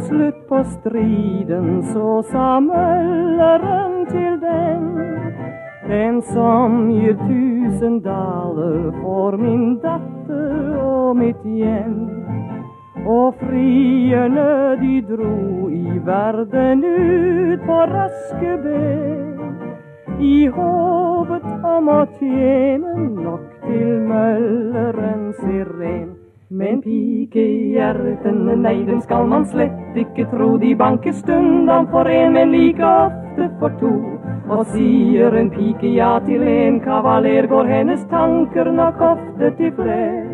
slutt på striden, så sa mølleren til den som gir 1000 daler for min datter og mitt hjem. Og frierne de dro i verden ut på raske ben, i håpet om å tjene nok til møllerens siren. Men pikehjertene, nei, den skal man slett ikke tro. De banker stundom for en, men like ofte for to. Og sier en pike ja til en kavaler, går hennes tanker nok ofte til fler.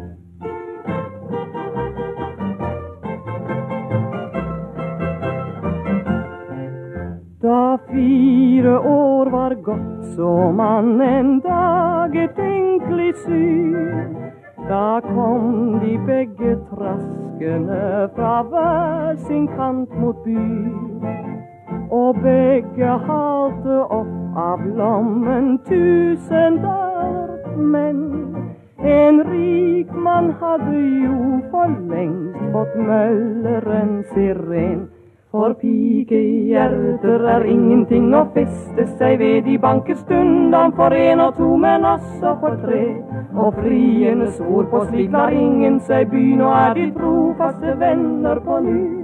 Da 4 år var gått, så man en dag et enkelt syn. Da kom de begge traskende fra hver sin kant mot byen, og begge halte opp av lommen 1000 daler. Men en rik mann hadde jo for lengst fått møllerens siren. For pikehjerter ingenting å feste seg ved, de banker stundom for 1 og 2, men også for 3. Og frienes ord på slik lar ingen seg by, nå de trofaste venner på ny.